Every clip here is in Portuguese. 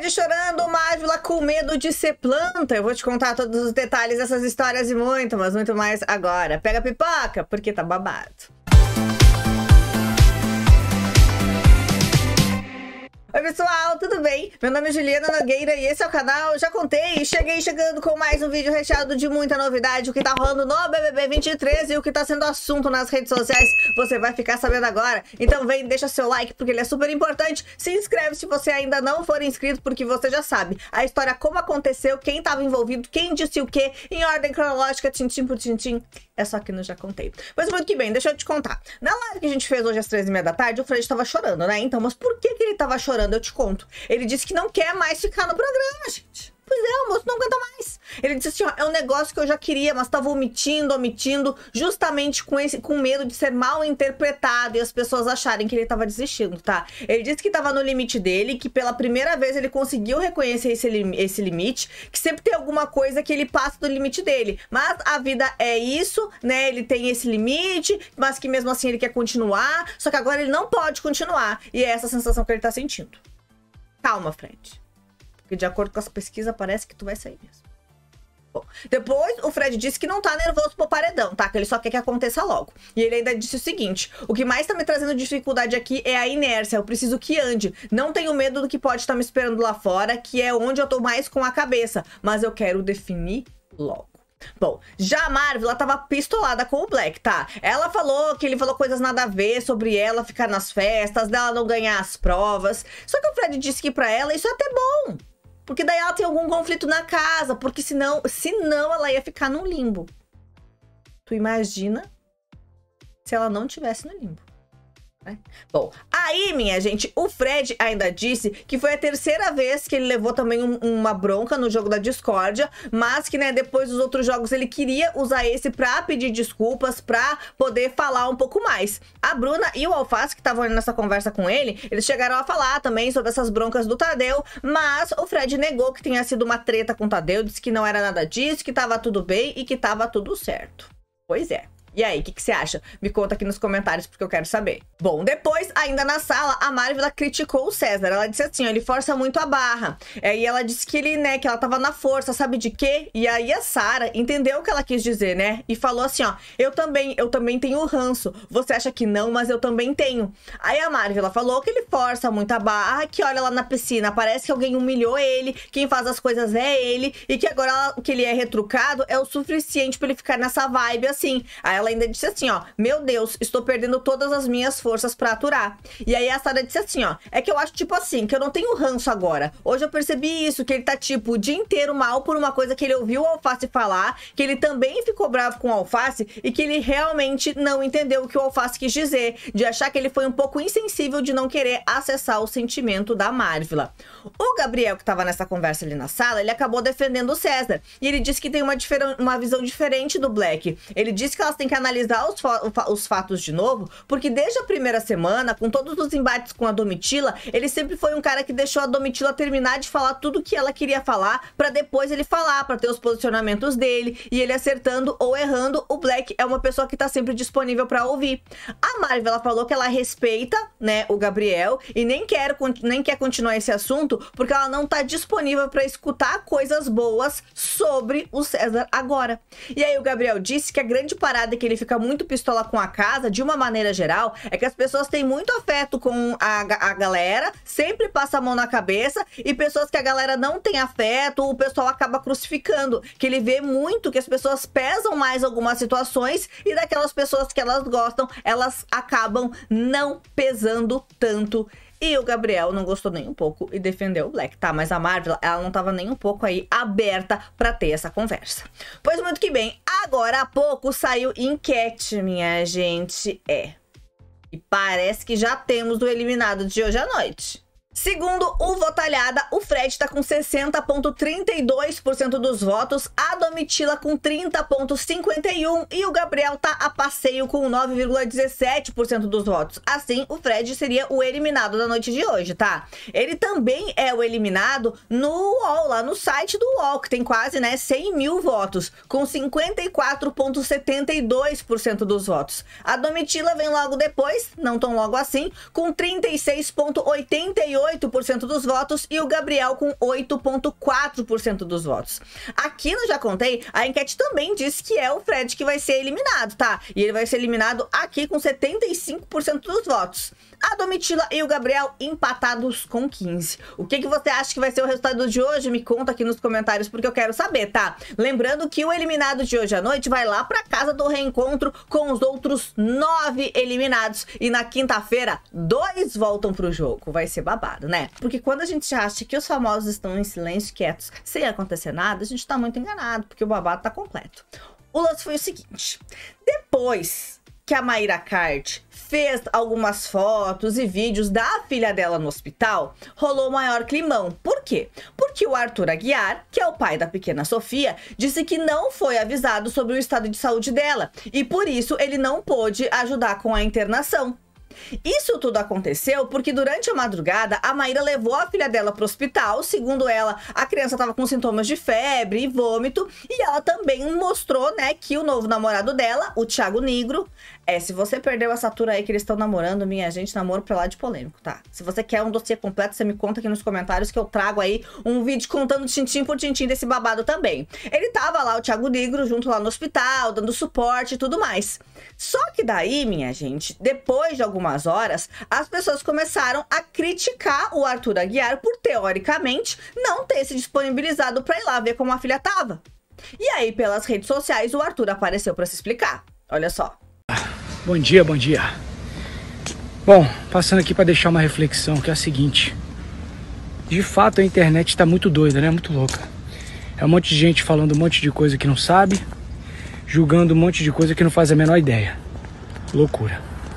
Fred chorando, Marvila com medo de ser planta. Eu vou te contar todos os detalhes dessas histórias e muito, mas muito mais agora. Pega a pipoca, porque tá babado. Oi pessoal, tudo bem? Meu nome é Juliana Nogueira e esse é o canal Já Contei. Cheguei chegando com mais um vídeo recheado de muita novidade. O que tá rolando no BBB 23 e o que tá sendo assunto nas redes sociais, você vai ficar sabendo agora. Então vem, deixa seu like porque ele é super importante. Se inscreve se você ainda não for inscrito, porque você já sabe a história, como aconteceu, quem tava envolvido, quem disse o que, em ordem cronológica, tintim por tintim. É só que não Já Contei. Mas muito que bem, deixa eu te contar. Na live que a gente fez hoje às 13h30 da tarde, o Fred tava chorando, né? Então, mas por que ele tava chorando? Eu te conto. Ele disse que não quer mais ficar no programa, gente. Pois é, o moço não aguenta mais. Ele disse assim, ó, é um negócio que eu já queria, mas tava omitindo, justamente com medo de ser mal interpretado e as pessoas acharem que ele tava desistindo, tá? Ele disse que tava no limite dele, que pela primeira vez ele conseguiu reconhecer esse limite, que sempre tem alguma coisa que ele passa do limite dele. Mas a vida é isso, né? Ele tem esse limite, mas que mesmo assim ele quer continuar, só que agora ele não pode continuar. E é essa sensação que ele tá sentindo. Calma, Fred. Porque de acordo com as pesquisas, parece que tu vai sair mesmo. Bom, depois o Fred disse que não tá nervoso pro paredão, tá? Que ele só quer que aconteça logo. E ele ainda disse o seguinte: o que mais tá me trazendo dificuldade aqui é a inércia. Eu preciso que ande. Não tenho medo do que pode estar me esperando lá fora, que é onde eu tô mais com a cabeça. Mas eu quero definir logo. Bom, já a Marvila tava pistolada com o Black, tá? Ela falou que ele falou coisas nada a ver sobre ela ficar nas festas, dela não ganhar as provas. Só que o Fred disse que pra ela isso é até bom. Porque daí ela tem algum conflito na casa, porque senão ela ia ficar num limbo. Tu imagina se ela não tivesse no limbo, né? Bom, aí, minha gente, o Fred ainda disse que foi a terceira vez que ele levou também uma bronca no jogo da discórdia, mas que, né, depois dos outros jogos ele queria usar esse pra pedir desculpas, pra poder falar um pouco mais. A Bruna e o Alface, que estavam nessa conversa com ele, eles chegaram a falar também sobre essas broncas do Tadeu, mas o Fred negou que tenha sido uma treta com o Tadeu, disse que não era nada disso, que tava tudo bem e que tava tudo certo. Pois é. E aí, o que você acha? Me conta aqui nos comentários, porque eu quero saber. Bom, depois, ainda na sala, a Marvila criticou o César. Ela disse assim, ó, ele força muito a barra. E ela disse que ele, né, que ela tava na força, sabe de quê? E aí a Sara entendeu o que ela quis dizer, né? E falou assim, ó, eu também tenho ranço. Você acha que não, mas eu também tenho. Aí a Marvila falou que ele força muito a barra, que olha lá na piscina, parece que alguém humilhou ele, quem faz as coisas é ele, e que agora que ele é retrucado é o suficiente pra ele ficar nessa vibe assim. Aí ela ainda disse assim, ó, meu Deus, estou perdendo todas as minhas forças pra aturar. E aí a Sara disse assim, ó, é que eu acho tipo assim, que eu não tenho ranço agora. Hoje eu percebi isso, que ele tá tipo o dia inteiro mal por uma coisa que ele ouviu o Alface falar, que ele também ficou bravo com o Alface e que ele realmente não entendeu o que o Alface quis dizer, de achar que ele foi um pouco insensível de não querer acessar o sentimento da Marvila. O Gabriel, que tava nessa conversa ali na sala, ele acabou defendendo o César. E ele disse que tem uma visão diferente do Black. Ele disse que elas têm que analisar os fatos de novo, porque desde a primeira semana, com todos os embates com a Domitila, ele sempre foi um cara que deixou a Domitila terminar de falar tudo que ela queria falar, pra depois ele falar, pra ter os posicionamentos dele, e ele acertando ou errando. O Black é uma pessoa que tá sempre disponível pra ouvir. A Marvel, ela falou que ela respeita, né, o Gabriel, e nem quer continuar esse assunto, porque ela não tá disponível pra escutar coisas boas sobre o César agora. E aí o Gabriel disse que a grande parada que ele fica muito pistola com a casa, de uma maneira geral, é que as pessoas têm muito afeto com a galera, sempre passa a mão na cabeça, e pessoas que a galera não tem afeto, o pessoal acaba crucificando, que ele vê muito que as pessoas pesam mais algumas situações, e daquelas pessoas que elas gostam, elas acabam não pesando tanto. E o Gabriel não gostou nem um pouco e defendeu o Black, tá? Mas a Marvel, ela não tava nem um pouco aí aberta pra ter essa conversa. Pois muito que bem, agora há pouco saiu enquete, minha gente. E parece que já temos o eliminado de hoje à noite. Segundo o Votalhada, o Fred tá com 60,32% dos votos, a Domitila com 30,51% e o Gabriel tá a passeio com 9,17% dos votos. Assim, o Fred seria o eliminado da noite de hoje, tá? Ele também é o eliminado no UOL, lá no site do UOL, que tem quase, né, 100 mil votos, com 54,72% dos votos. A Domitila vem logo depois, não tão logo assim, com 36,88% 7,8% dos votos e o Gabriel com 8,4% dos votos. Aqui no Já Contei, a enquete também diz que é o Fred que vai ser eliminado, tá? E ele vai ser eliminado aqui com 75% dos votos. A Domitila e o Gabriel empatados com 15. O que você acha que vai ser o resultado de hoje? Me conta aqui nos comentários, porque eu quero saber, tá? Lembrando que o eliminado de hoje à noite vai lá pra casa do reencontro com os outros 9 eliminados. E na quinta-feira, 2 voltam pro jogo. Vai ser babado, né? Porque quando a gente acha que os famosos estão em silêncio, quietos, sem acontecer nada, a gente tá muito enganado, porque o babado tá completo. O lance foi o seguinte. Depois que a Mayra Card fez algumas fotos e vídeos da filha dela no hospital, rolou o maior climão. Por quê? Porque o Arthur Aguiar, que é o pai da pequena Sofia, disse que não foi avisado sobre o estado de saúde dela e por isso ele não pôde ajudar com a internação. Isso tudo aconteceu porque durante a madrugada a Mayra levou a filha dela para o hospital. Segundo ela, a criança estava com sintomas de febre e vômito, e ela também mostrou, né, que o novo namorado dela, o Thiago Nigro, se você perdeu essa tour aí que eles estão namorando, minha gente, namoro pra lá de polêmico, tá? Se você quer um dossiê completo, você me conta aqui nos comentários que eu trago aí um vídeo contando tintim por tintim desse babado também. Ele tava lá, o Thiago Nigro, junto lá no hospital, dando suporte e tudo mais. Só que daí, minha gente, depois de algumas horas, as pessoas começaram a criticar o Arthur Aguiar por, teoricamente, não ter se disponibilizado pra ir lá ver como a filha tava. E aí, pelas redes sociais, o Arthur apareceu pra se explicar. Olha só. Bom dia, bom dia. Bom, passando aqui para deixar uma reflexão, que é a seguinte. De fato, a internet está muito doida, né? Muito louca. É um monte de gente falando um monte de coisa que não sabe, julgando um monte de coisa que não faz a menor ideia. Loucura.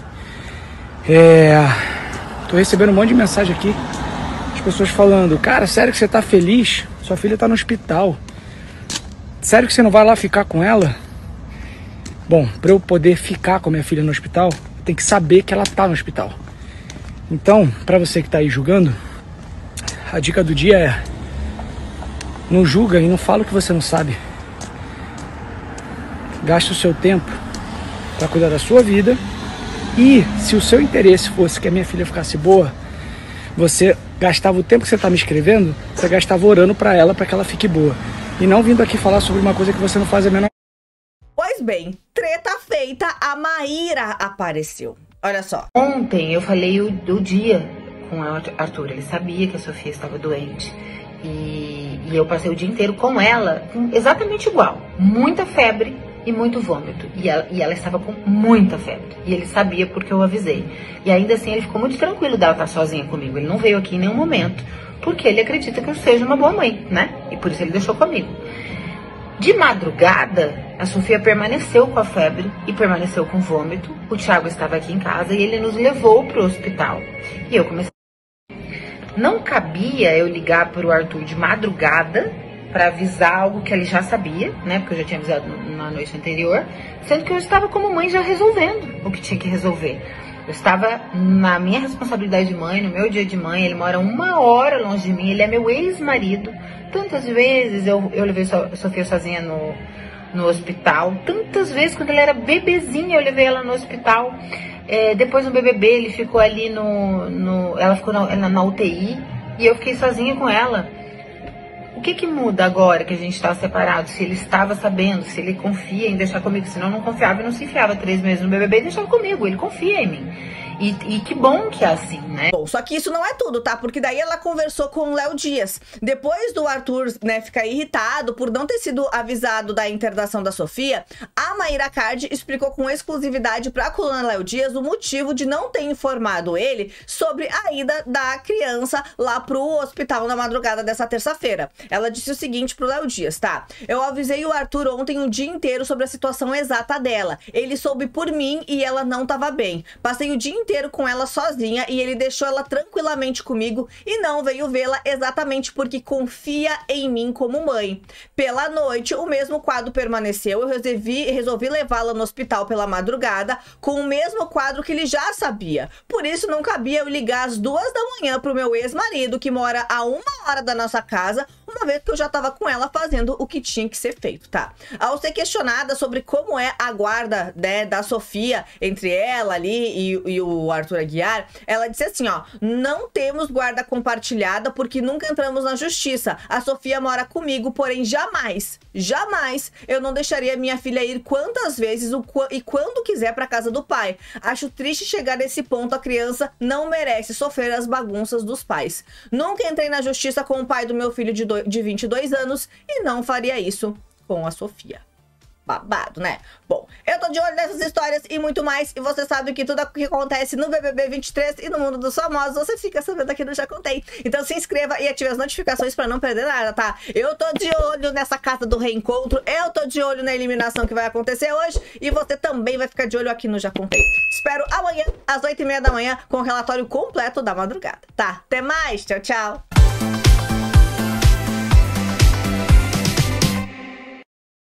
Tô recebendo um monte de mensagem aqui. As pessoas falando, cara, sério que você tá feliz? Sua filha tá no hospital. Sério que você não vai lá ficar com ela? Bom, para eu poder ficar com a minha filha no hospital, tem que saber que ela tá no hospital. Então, para você que tá aí julgando, a dica do dia é: não julga e não fala o que você não sabe. Gaste o seu tempo para cuidar da sua vida. E se o seu interesse fosse que a minha filha ficasse boa, você gastava o tempo que você tá me escrevendo, você gastava orando para ela, para que ela fique boa. E não vindo aqui falar sobre uma coisa que você não faz a menor. Pois bem, treta feita, a Mayra apareceu. Olha só. Ontem eu falei o dia com o Arthur. Ele sabia que a Sofia estava doente. E eu passei o dia inteiro com ela, exatamente igual. Muita febre e muito vômito. E ela estava com muita febre. E ele sabia porque eu avisei. E ainda assim ele ficou muito tranquilo dela estar sozinha comigo. Ele não veio aqui em nenhum momento. Porque ele acredita que eu seja uma boa mãe, né? E por isso ele deixou comigo. De madrugada, a Sofia permaneceu com a febre e permaneceu com vômito. O Thiago estava aqui em casa e ele nos levou para o hospital. E eu comecei. Não cabia eu ligar para o Arthur de madrugada para avisar algo que ele já sabia, né? Porque eu já tinha avisado na noite anterior. Sendo que eu estava como mãe já resolvendo o que tinha que resolver. Eu estava na minha responsabilidade de mãe, no meu dia de mãe. Ele mora 1 hora longe de mim, ele é meu ex-marido. Tantas vezes eu levei a Sofia sozinha no hospital. Tantas vezes, quando ela era bebezinha, eu levei ela no hospital. Depois no BBB, ele ficou ali ela ficou na UTI e eu fiquei sozinha com ela. O que muda agora que a gente está separado? Se ele estava sabendo, se ele confia em deixar comigo. Senão não confiava e não se enfiava 3 meses no BBB e deixava comigo. Ele confia em mim. E que bom que é assim, né? Bom, só que isso não é tudo, tá? Porque daí ela conversou com o Léo Dias. Depois do Arthur, né, ficar irritado por não ter sido avisado da internação da Sofia, a Mayra Card explicou com exclusividade pra coluna Léo Dias o motivo de não ter informado ele sobre a ida da criança lá pro hospital na madrugada dessa terça-feira. Ela disse o seguinte pro Léo Dias, tá? Eu avisei o Arthur ontem o dia inteiro sobre a situação exata dela. Ele soube por mim e ela não tava bem. Passei o dia inteiro com ela sozinha e ele deixou ela tranquilamente comigo e não veio vê-la exatamente porque confia em mim como mãe. Pela noite, o mesmo quadro permaneceu. Eu resolvi levá-la no hospital pela madrugada com o mesmo quadro que ele já sabia. Por isso, não cabia eu ligar às 2 da manhã pro meu ex-marido, que mora a 1 hora da nossa casa, uma vez que eu já tava com ela fazendo o que tinha que ser feito, tá? Ao ser questionada sobre como é a guarda, né, da Sofia entre ela ali e o Arthur Aguiar, ela disse assim, ó: não temos guarda compartilhada porque nunca entramos na justiça. A Sofia mora comigo, porém jamais eu não deixaria minha filha ir quantas vezes e quando quiser pra casa do pai. Acho triste chegar nesse ponto, a criança não merece sofrer as bagunças dos pais. Nunca entrei na justiça com o pai do meu filho de 22 anos e não faria isso com a Sofia. Babado, né? Bom, eu tô de olho nessas histórias e muito mais. E você sabe que tudo o que acontece no BBB 23 e no mundo dos famosos, você fica sabendo aqui no Já Contei. Então se inscreva e ative as notificações pra não perder nada, tá? Eu tô de olho nessa casa do reencontro. Eu tô de olho na eliminação que vai acontecer hoje. E você também vai ficar de olho aqui no Já Contei. Espero amanhã, às 8h30 da manhã, com o relatório completo da madrugada, tá? Até mais, tchau, tchau!